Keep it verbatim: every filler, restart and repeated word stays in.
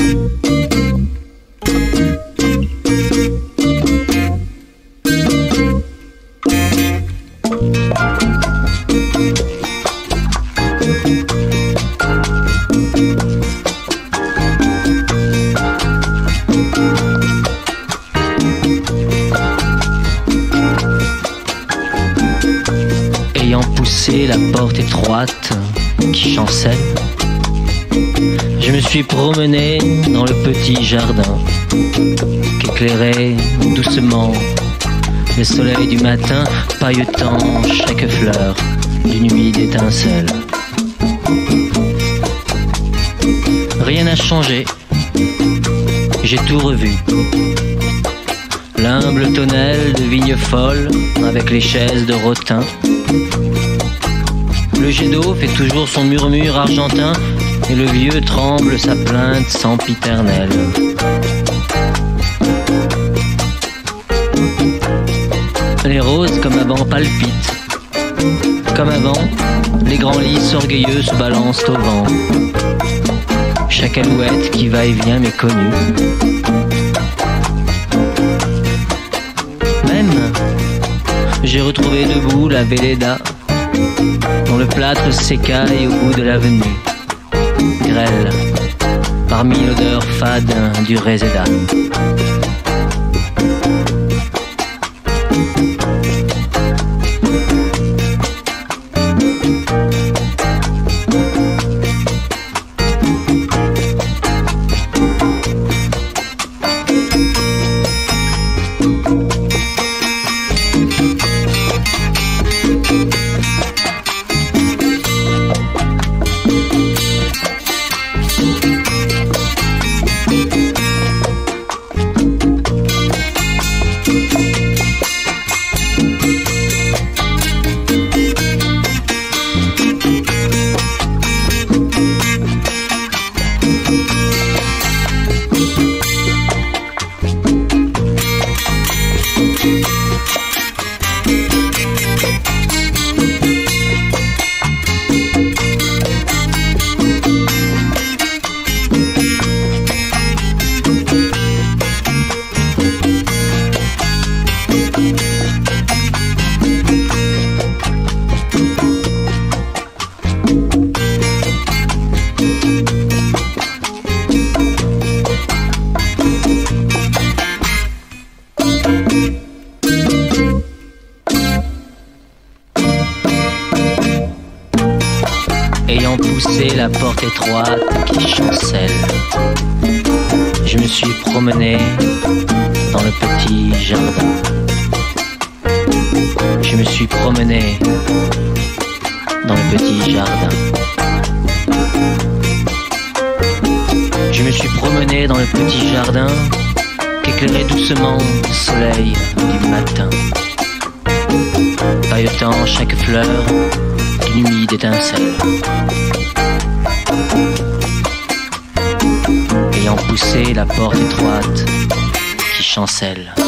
Ayant poussé la porte étroite qui chancelle, je me suis promené dans le petit jardin qu'éclairait doucement le soleil du matin, pailletant chaque fleur d'une humide étincelle. Rien n'a changé, j'ai tout revu. L'humble tonnelle de vigne folle avec les chaises de rotin. Le jet d'eau fait toujours son murmure argentin et le vieux tremble sa plainte sempiternelle. Les roses comme avant palpitent. Comme avant, les grands lys orgueilleux se balancent au vent. Chaque alouette qui va et vient m'est connue. Même, j'ai retrouvé debout la Véleda, dont le plâtre s'écaille au bout de l'avenue, grêle, parmi l'odeur fade du réséda. Ayant poussé la porte étroite qui chancelle, je me suis promené dans le petit jardin. Je me suis promené dans le petit jardin. Je me suis promené dans le petit jardin qu'éclairait doucement le soleil du matin, pailletant chaque fleur d'une humide étincelle. Ayant poussé la porte étroite qui chancelle.